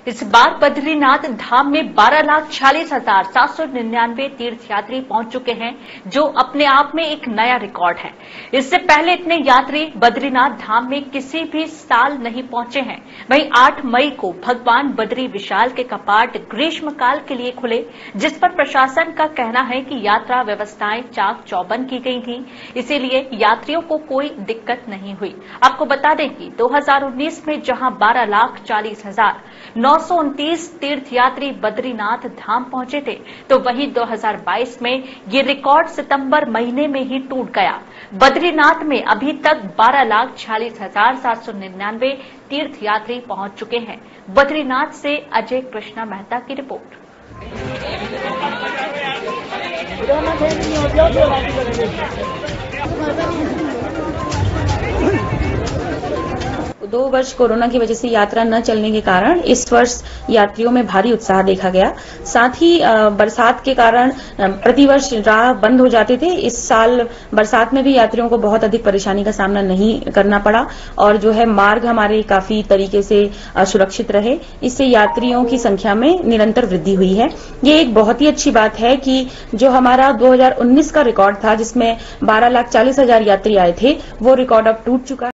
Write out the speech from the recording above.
इस बार बद्रीनाथ धाम में 12,46,799 तीर्थयात्री पहुंच चुके हैं, जो अपने आप में एक नया रिकॉर्ड है। इससे पहले इतने यात्री बद्रीनाथ धाम में किसी भी साल नहीं पहुंचे हैं। वहीं 8 मई को भगवान बद्री विशाल के कपाट ग्रीष्मकाल के लिए खुले, जिस पर प्रशासन का कहना है कि यात्रा व्यवस्थाएं चाक चौबंद की गई थी, इसीलिए यात्रियों को कोई दिक्कत नहीं हुई। आपको बता दें कि 2019 में जहां 12,40,929 तीर्थयात्री बद्रीनाथ धाम पहुंचे थे, तो वहीं 2022 में ये रिकॉर्ड सितंबर महीने में ही टूट गया। बद्रीनाथ में अभी तक 12,46,799 तीर्थयात्री पहुंच चुके हैं। बद्रीनाथ से अजय कृष्णा मेहता की रिपोर्ट। 2 वर्ष कोरोना की वजह से यात्रा न चलने के कारण इस वर्ष यात्रियों में भारी उत्साह देखा गया। साथ ही बरसात के कारण प्रतिवर्ष राह बंद हो जाते थे। इस साल बरसात में भी यात्रियों को बहुत अधिक परेशानी का सामना नहीं करना पड़ा और जो है मार्ग हमारे काफी तरीके से सुरक्षित रहे। इससे यात्रियों की संख्या में निरंतर वृद्धि हुई है। ये एक बहुत ही अच्छी बात है कि जो हमारा 2019 का रिकॉर्ड था, जिसमें 12,40,000 यात्री आए थे, वो रिकॉर्ड अब टूट चुका है।